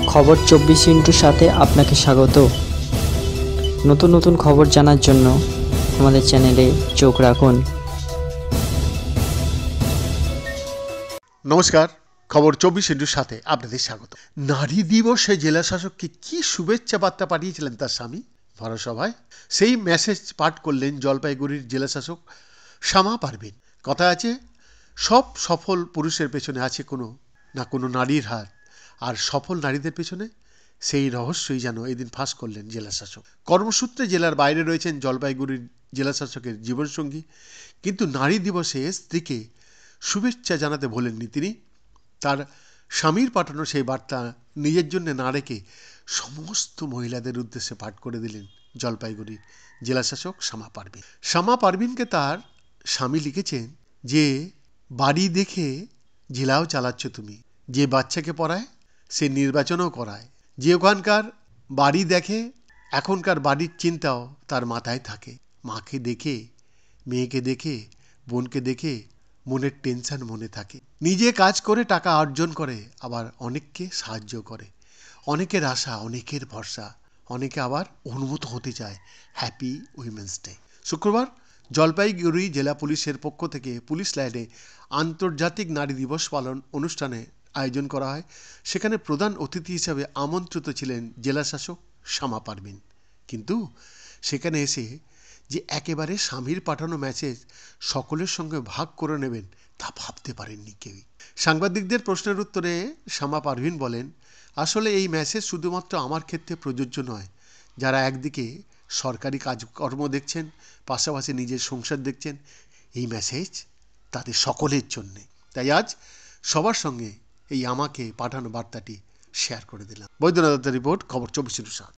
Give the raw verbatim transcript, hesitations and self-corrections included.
খবর চব্বিশ ইন্টুর সাথে আপনাকে স্বাগত। নতুন নতুন খবর জানার জন্য আমাদের চ্যানেলে চোখ রাখুন। নমস্কার, খবর চব্বিশ ইন্টুর সাথে আপনাদের স্বাগত। নারী দিবসে জেলা শাসককে কি শুভেচ্ছা বার্তা পাঠিয়েছিলেন তার স্বামী ভরসভায়, সেই মেসেজ পাঠ করলেন জলপাইগুড়ির জেলা শাসক শ্যামা পারভিন। কথা আছে, সব সফল পুরুষের পেছনে আছে কোনো না কোনো নারীর হাত, আর সফল নারীদের পেছনে সেই রহস্যই যেন এদিন ফাঁস করলেন জেলা শাসক। কর্মসূত্রে জেলার বাইরে রয়েছেন জলপাইগুড়ির জেলা শাসকের জীবনসঙ্গী, কিন্তু নারী দিবসে স্ত্রীকে শুভেচ্ছা জানাতে ভোলেননি তিনি। তার স্বামীর পাঠানো সেই বার্তা নিজের জন্য না রেখে সমস্ত মহিলাদের উদ্দেশ্যে পাঠ করে দিলেন জলপাইগুড়ির জেলাশাসক শ্যামা পারভিন। শ্যামা পারভিনকে তার স্বামী লিখেছেন যে, বাড়ি দেখে জেলাও চালাচ্ছ তুমি, যে বাচ্চাকে পড়ায় সে নির্বাচনও করায়, যে ওখানকার বাড়ি দেখে এখনকার বাড়ির চিন্তাও তার মাথায় থাকে। মাকে দেখে, মেয়েকে দেখে, বোনকে দেখে মনের টেনশন মনে থাকে। নিজে কাজ করে টাকা অর্জন করে, আবার অনেককে সাহায্য করে। অনেকের আশা, অনেকের ভরসা, অনেকে আবার অনুভূত হতে চায়। Happy women's day. শুক্রবার জলপাইগুড়ি জেলা পুলিশের পক্ষ থেকে পুলিশ লাইনে আন্তর্জাতিক নারী দিবস পালন অনুষ্ঠানে আয়োজন করা হয়। সেখানে প্রধান অতিথি হিসাবে আমন্ত্রিত ছিলেন জেলা শাসক শ্যামা পারভিন। কিন্তু সেখানে এসে যে একেবারে স্বামীর পাঠানো মেসেজ সকলের সঙ্গে ভাগ করে নেবেন তা ভাবতে পারেননি কেউই। সাংবাদিকদের প্রশ্নের উত্তরে শ্যামা পারভিন বলেন, আসলে এই মেসেজ শুধুমাত্র আমার ক্ষেত্রে প্রযোজ্য নয়। যারা একদিকে সরকারি কাজকর্ম দেখছেন, পাশাপাশি নিজের সংসার দেখছেন, এই মেসেজ তাদের সকলের জন্যে। তাই আজ সবার সঙ্গে এই আমাকে পাঠানো বার্তাটি শেয়ার করে দিলাম। বৈদ্যনাথ রিপোর্ট, খবর চব্বিশ ইন্টু সাত।